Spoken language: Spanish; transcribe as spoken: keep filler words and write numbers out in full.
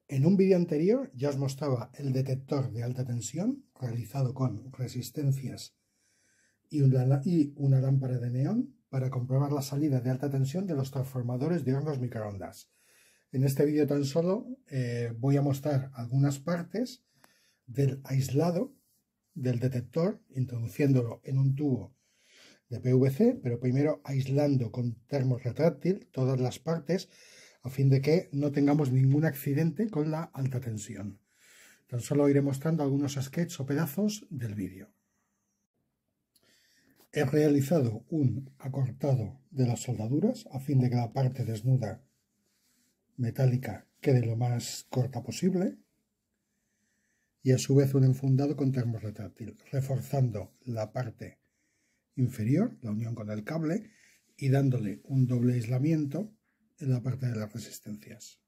En un vídeo anterior ya os mostraba el detector de alta tensión realizado con resistencias y una, y una lámpara de neón para comprobar la salida de alta tensión de los transformadores de hornos microondas. En este vídeo tan solo eh, voy a mostrar algunas partes del aislado del detector, introduciéndolo en un tubo de P V C, pero primero aislando con termo retráctil todas las partes a fin de que no tengamos ningún accidente con la alta tensión. Tan solo iré mostrando algunos sketches o pedazos del vídeo. He realizado un acortado de las soldaduras a fin de que la parte desnuda metálica quede lo más corta posible y a su vez un enfundado con termo retráctil, reforzando la parte inferior, la unión con el cable, y dándole un doble aislamiento en la parte de las resistencias.